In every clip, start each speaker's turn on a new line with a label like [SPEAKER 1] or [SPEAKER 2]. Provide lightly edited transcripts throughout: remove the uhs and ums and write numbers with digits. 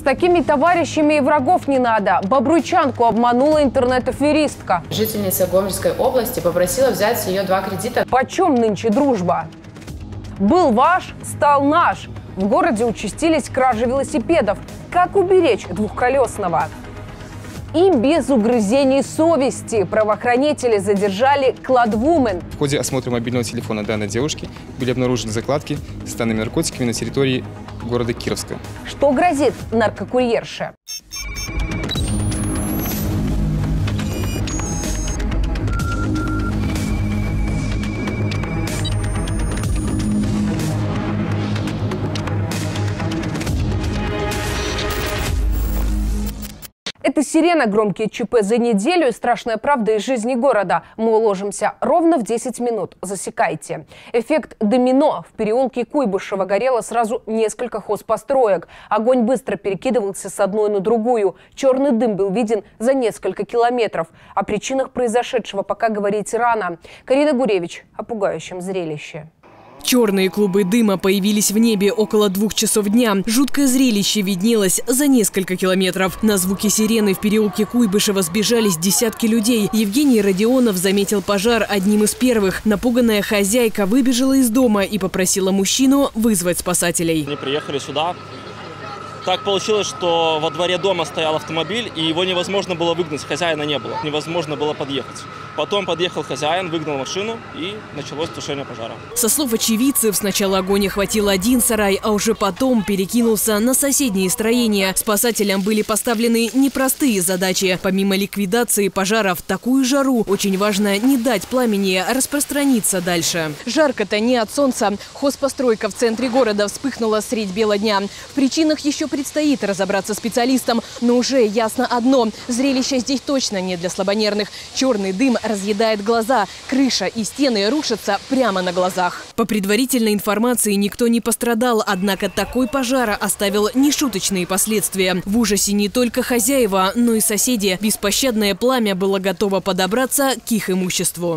[SPEAKER 1] такими товарищами и врагов не надо. Бобруйчанку обманула интернет-аферистка.
[SPEAKER 2] Жительница Гомельской области попросила взять с нее 2 кредита.
[SPEAKER 1] Почем нынче дружба? Был ваш, стал наш. В городе участились кражи велосипедов. Как уберечь двухколесного? И без угрызений совести правоохранители задержали кладвумен.
[SPEAKER 3] В ходе осмотра мобильного телефона данной девушки были обнаружены закладки с данными наркотиками на территории города Кировска.
[SPEAKER 1] Что грозит наркокурьерше? Это «Сирена». Громкие ЧП за неделю и страшная правда из жизни города. Мы уложимся ровно в 10 минут. Засекайте. Эффект домино. В переулке Куйбышева горело сразу несколько хозпостроек. Огонь быстро перекидывался с одной на другую. Черный дым был виден за несколько километров. О причинах произошедшего пока говорить рано. Карина Гуревич о пугающем зрелище.
[SPEAKER 4] Черные клубы дыма появились в небе около 2 часов дня. Жуткое зрелище виднелось за несколько километров. На звуки сирены в переулке Куйбышева сбежались десятки людей. Евгений Родионов заметил пожар одним из первых. Напуганная хозяйка выбежала из дома и попросила мужчину вызвать спасателей.
[SPEAKER 5] Они приехали сюда. Так получилось, что во дворе дома стоял автомобиль, и его невозможно было выгнать, хозяина не было. Невозможно было подъехать. Потом подъехал хозяин, выгнал машину, и началось тушение пожара.
[SPEAKER 4] Со слов очевидцев, сначала огонь охватил один сарай, а уже потом перекинулся на соседние строения. Спасателям были поставлены непростые задачи. Помимо ликвидации пожара в такую жару, очень важно не дать пламени распространиться дальше. Жарко-то не от солнца. Хозпостройка в центре города вспыхнула средь бела дня. В причинах еще предстоит разобраться специалистам, но уже ясно одно – зрелище здесь точно не для слабонервных. Черный дым разъедает глаза, крыша и стены рушатся прямо на глазах. По предварительной информации никто не пострадал, однако такой пожар оставил нешуточные последствия. В ужасе не только хозяева, но и соседи. Беспощадное пламя было готово подобраться к их имуществу.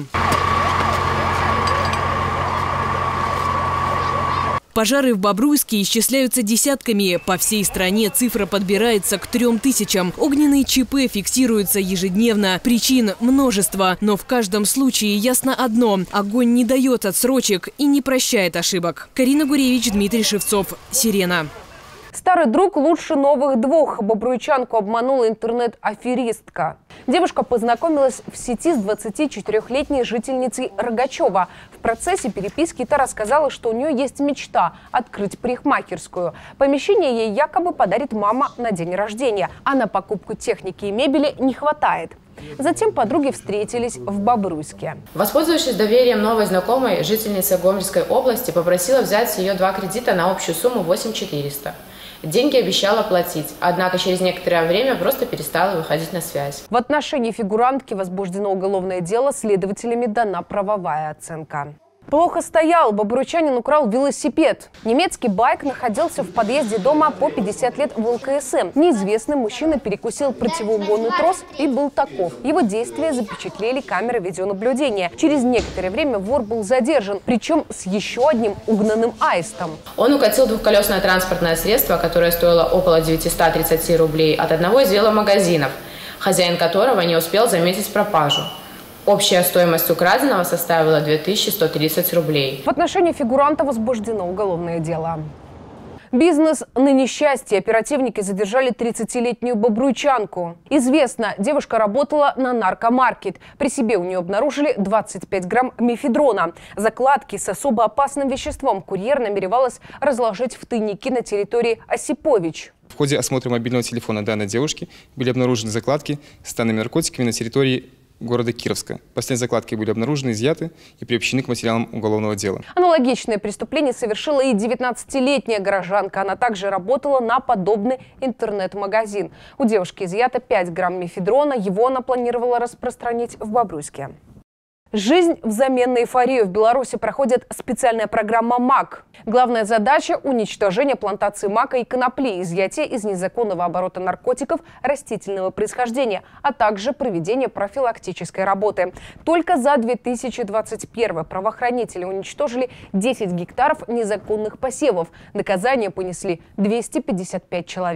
[SPEAKER 4] Пожары в Бобруйске исчисляются десятками. По всей стране цифра подбирается к 3000. Огненные ЧП фиксируются ежедневно. Причин множество. Но в каждом случае ясно одно – огонь не дает отсрочек и не прощает ошибок. Карина Гуревич, Дмитрий Шевцов. «Сирена».
[SPEAKER 1] Старый друг лучше новых двух. Бобруйчанку обманула интернет-аферистка. Девушка познакомилась в сети с 24-летней жительницей Рогачева. В процессе переписки та рассказала, что у нее есть мечта – открыть парикмахерскую. Помещение ей якобы подарит мама на день рождения, а на покупку техники и мебели не хватает. Затем подруги встретились в Бобруйске.
[SPEAKER 2] Воспользовавшись доверием новой знакомой, жительница Гомельской области попросила взять с нее 2 кредита на общую сумму 8400. Деньги обещала платить, однако через некоторое время просто перестала выходить на связь.
[SPEAKER 1] В отношении фигурантки возбуждено уголовное дело, следователями дана правовая оценка. Плохо стоял. Бобруйчанин украл велосипед. Немецкий байк находился в подъезде дома по 50 лет в ЛКСМ. Неизвестный мужчина перекусил противоугонный трос и был таков. Его действия запечатлели камеры видеонаблюдения. Через некоторое время вор был задержан, причем с еще одним угнанным аистом.
[SPEAKER 2] Он укатил двухколесное транспортное средство, которое стоило около 930 рублей от одного из веломагазинов, хозяин которого не успел заметить пропажу. Общая стоимость украденного составила 2130 рублей.
[SPEAKER 1] В отношении фигуранта возбуждено уголовное дело. Бизнес на несчастье. Оперативники задержали 30-летнюю бобруйчанку. Известно, девушка работала на наркомаркет. При себе у нее обнаружили 25 грамм мефедрона. Закладки с особо опасным веществом курьер намеревалась разложить в тайнике на территории Осипович.
[SPEAKER 3] В ходе осмотра мобильного телефона данной девушки были обнаружены закладки с данными наркотиками на территории города Кировска. Последние закладки были обнаружены, изъяты и приобщены к материалам уголовного дела.
[SPEAKER 1] Аналогичное преступление совершила и 19-летняя горожанка. Она также работала на подобный интернет-магазин. У девушки изъято 5 грамм мефедрона. Его она планировала распространить в Бобруйске. Жизнь взамен на эйфорию. В Беларуси проходит специальная программа МАК. Главная задача – уничтожение плантаций мака и конопли, изъятие из незаконного оборота наркотиков растительного происхождения, а также проведение профилактической работы. Только за 2021 правоохранители уничтожили 10 гектаров незаконных посевов. Наказание понесли 255 человек.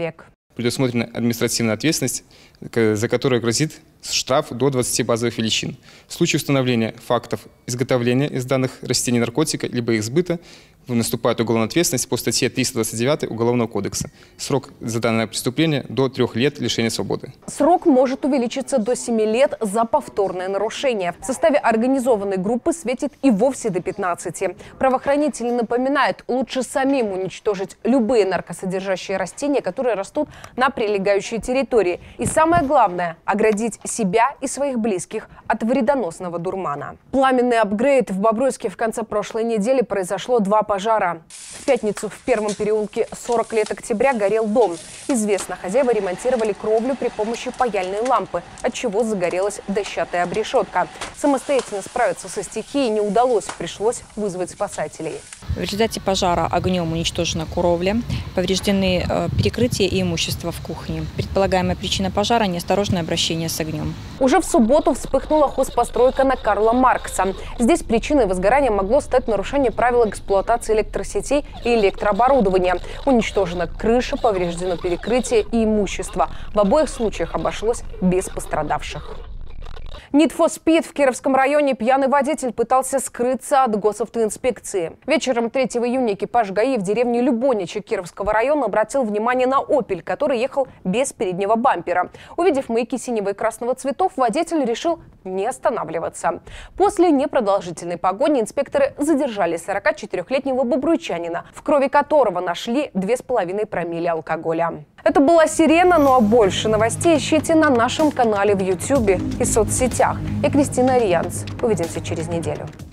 [SPEAKER 3] Предусмотрена административная ответственность, за которую грозит штраф до 20 базовых величин. В случае установления фактов изготовления из данных растений наркотика либо их сбыта наступает уголовная ответственность по статье 329 Уголовного кодекса. Срок за данное преступление до 3 лет лишения свободы.
[SPEAKER 1] Срок может увеличиться до 7 лет за повторное нарушение. В составе организованной группы светит и вовсе до 15. Правоохранители напоминают, лучше самим уничтожить любые наркосодержащие растения, которые растут на прилегающей территории. И самое главное – оградить себя и своих близких от вредоносного дурмана. Пламенный апгрейд в Бобруйске в конце прошлой недели произошло 2 пожара. В пятницу в первом переулке 40 лет октября горел дом. Известно, хозяева ремонтировали кровлю при помощи паяльной лампы, отчего загорелась дощатая обрешетка. Самостоятельно справиться со стихией не удалось, пришлось вызвать спасателей.
[SPEAKER 6] В результате пожара огнем уничтожена кровля, повреждены перекрытия и имущество в кухне. Предполагаемая причина пожара – неосторожное обращение с огнем.
[SPEAKER 1] Уже в субботу вспыхнула хозпостройка на Карла Маркса. Здесь причиной возгорания могло стать нарушение правил эксплуатации электросетей и электрооборудования. Уничтожена крыша, повреждено перекрытие и имущество. В обоих случаях обошлось без пострадавших. Need for Speed в Кировском районе. Пьяный водитель пытался скрыться от госавтоинспекции. Вечером 3 июня экипаж ГАИ в деревне Любоничи Кировского района обратил внимание на «Опель», который ехал без переднего бампера. Увидев маяки синего и красного цветов, водитель решил не останавливаться. После непродолжительной погони инспекторы задержали 44-летнего бобруйчанина, в крови которого нашли 2,5 промилле алкоголя. Это была «Сирена», ну а больше новостей ищите на нашем канале в YouTube и соцсетях. Я Кристина Рианс. Увидимся через неделю.